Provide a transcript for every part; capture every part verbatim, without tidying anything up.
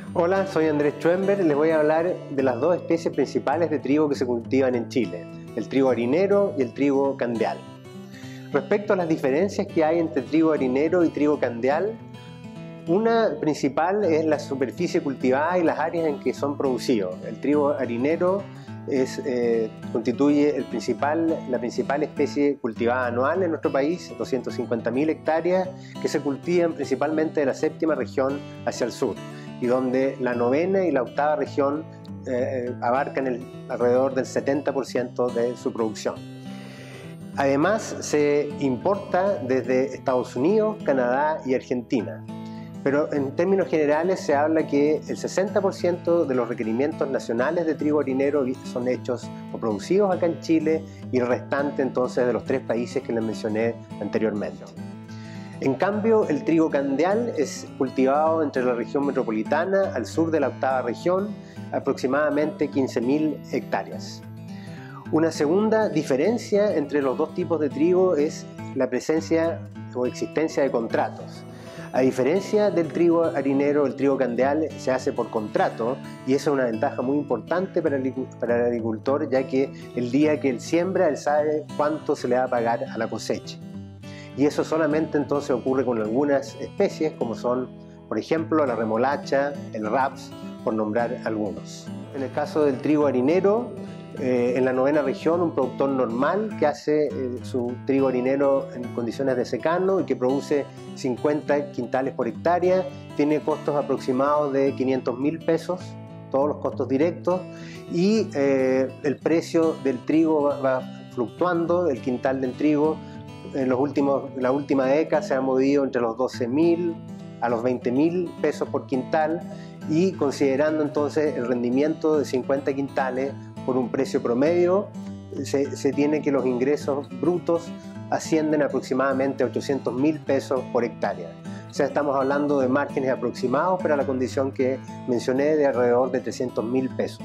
Hola, soy Andrés Schoenberg. Les voy a hablar de las dos especies principales de trigo que se cultivan en Chile, el trigo harinero y el trigo candeal. Respecto a las diferencias que hay entre trigo harinero y trigo candeal, una principal es la superficie cultivada y las áreas en que son producidos. El trigo harinero es, eh, constituye el principal, la principal especie cultivada anual en nuestro país, doscientas cincuenta mil hectáreas, que se cultivan principalmente de la séptima región hacia el sur, y donde la novena y la octava región eh, abarcan el, alrededor del setenta por ciento de su producción. Además, se importa desde Estados Unidos, Canadá y Argentina. Pero en términos generales se habla que el sesenta por ciento de los requerimientos nacionales de trigo harinero son hechos o producidos acá en Chile, y el restante entonces de los tres países que les mencioné anteriormente. En cambio, el trigo candeal es cultivado entre la región metropolitana al sur de la octava región, aproximadamente quince mil hectáreas. Una segunda diferencia entre los dos tipos de trigo es la presencia o existencia de contratos. A diferencia del trigo harinero, el trigo candeal se hace por contrato, y eso es una ventaja muy importante para el, para el agricultor, ya que el día que él siembra, él sabe cuánto se le va a pagar a la cosecha. Y eso solamente entonces ocurre con algunas especies, como son, por ejemplo, la remolacha, el raps, por nombrar algunos. En el caso del trigo harinero, eh, en la novena región, un productor normal que hace eh, su trigo harinero en condiciones de secano y que produce cincuenta quintales por hectárea, tiene costos aproximados de quinientos mil pesos, todos los costos directos, y eh, el precio del trigo va, va fluctuando. El quintal del trigo en los últimos, la última década se ha movido entre los doce mil a los veinte mil pesos por quintal, y considerando entonces el rendimiento de cincuenta quintales por un precio promedio, se, se tiene que los ingresos brutos ascienden aproximadamente a ochocientos mil pesos por hectárea. O sea, estamos hablando de márgenes aproximados para la condición que mencioné de alrededor de trescientos mil pesos.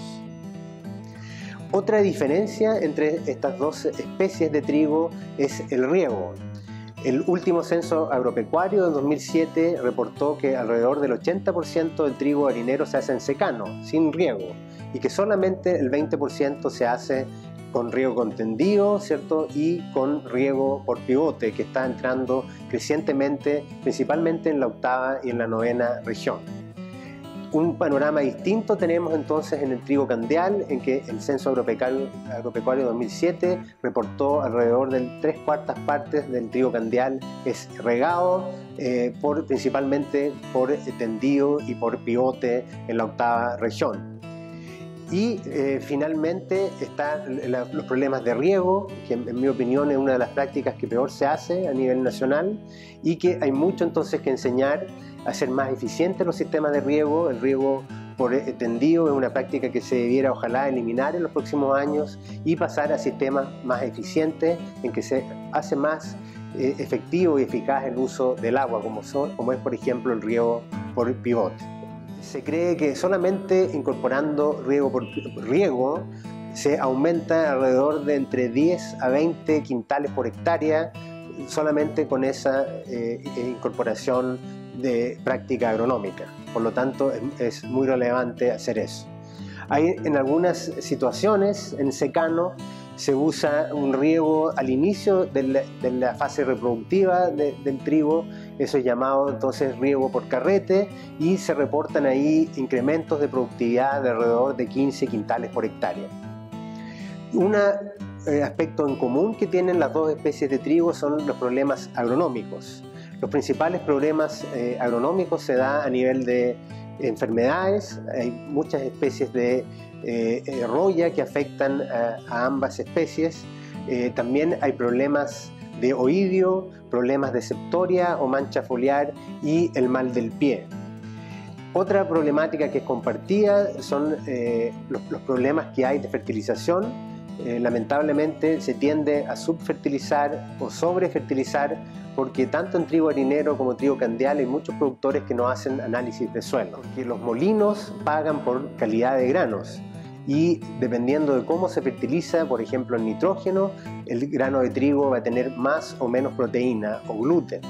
Otra diferencia entre estas dos especies de trigo es el riego. El último censo agropecuario de dos mil siete reportó que alrededor del ochenta por ciento del trigo harinero se hace en secano, sin riego, y que solamente el veinte por ciento se hace con riego con tendido, ¿cierto? Y con riego por pivote, que está entrando crecientemente, principalmente en la octava y en la novena región. Un panorama distinto tenemos entonces en el trigo candeal, en que el Censo Agropecuario, Agropecuario dos mil siete reportó alrededor de tres cuartas partes del trigo candeal es regado, eh, por, principalmente por tendido y por pivote en la octava región. Y eh, finalmente están los problemas de riego, que en mi opinión es una de las prácticas que peor se hace a nivel nacional, y que hay mucho entonces que enseñar a hacer más eficientes los sistemas de riego. El riego por tendido es una práctica que se debiera ojalá eliminar en los próximos años y pasar a sistemas más eficientes en que se hace más eh, efectivo y eficaz el uso del agua, como, son, como es por ejemplo el riego por pivote. Se cree que solamente incorporando riego por riego se aumenta alrededor de entre diez a veinte quintales por hectárea, solamente con esa eh, incorporación de práctica agronómica. Por lo tanto, es, es muy relevante hacer eso. Hay en algunas situaciones, en secano, se usa un riego al inicio de la, de la fase reproductiva de, del trigo. Eso es llamado entonces riego por carrete, y se reportan ahí incrementos de productividad de alrededor de quince quintales por hectárea. Un eh, aspecto en común que tienen las dos especies de trigo son los problemas agronómicos. Los principales problemas eh, agronómicos se dan a nivel de enfermedades. Hay muchas especies de eh, roya que afectan a, a ambas especies. Eh, también hay problemas de oidio, problemas de septoria o mancha foliar y el mal del pie. Otra problemática que es compartida son eh, los, los problemas que hay de fertilización. Eh, lamentablemente se tiende a subfertilizar o sobrefertilizar, porque tanto en trigo harinero como trigo candeal hay muchos productores que no hacen análisis de suelo, porque los molinos pagan por calidad de granos, y dependiendo de cómo se fertiliza, por ejemplo el nitrógeno, el grano de trigo va a tener más o menos proteína o gluten.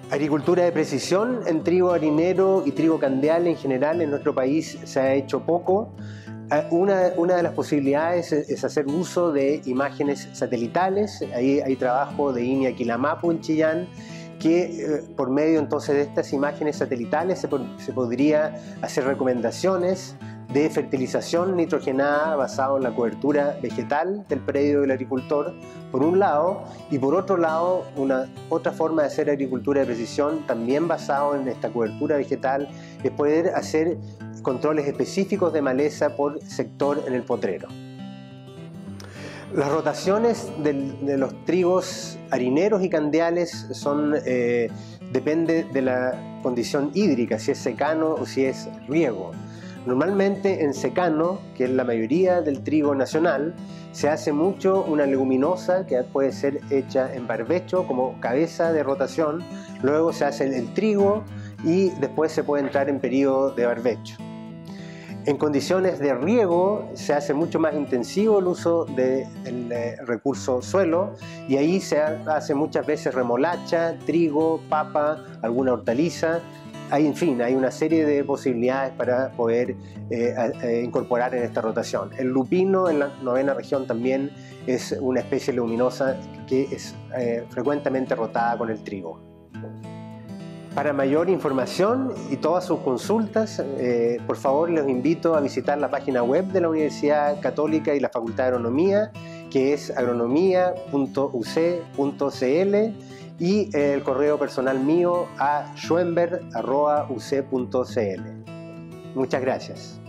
Agricultura de precisión en trigo harinero y trigo candeal en general en nuestro país se ha hecho poco. Una, una de las posibilidades es hacer uso de imágenes satelitales. Ahí hay trabajo de INIA Quilamapu en Chillán, que eh, por medio entonces de estas imágenes satelitales se, se podría hacer recomendaciones de fertilización nitrogenada basado en la cobertura vegetal del predio del agricultor, por un lado, y por otro lado, una otra forma de hacer agricultura de precisión, también basado en esta cobertura vegetal, es poder hacer controles específicos de maleza por sector en el potrero. Las rotaciones del, de los trigos harineros y candeales son, eh, depende de la condición hídrica, si es secano o si es riego. Normalmente en secano, que es la mayoría del trigo nacional, se hace mucho una leguminosa que puede ser hecha en barbecho como cabeza de rotación, luego se hace el, el trigo y después se puede entrar en periodo de barbecho. En condiciones de riego se hace mucho más intensivo el uso del de recurso suelo y ahí se hace muchas veces remolacha, trigo, papa, alguna hortaliza. Hay, en fin, hay una serie de posibilidades para poder eh, eh, incorporar en esta rotación. El lupino en la novena región también es una especie leguminosa que es eh, frecuentemente rotada con el trigo. Para mayor información y todas sus consultas, eh, por favor les invito a visitar la página web de la Universidad Católica y la Facultad de Agronomía, que es agronomía punto u c punto c l, y el correo personal mío a schwember arroba u c punto c l. Muchas gracias.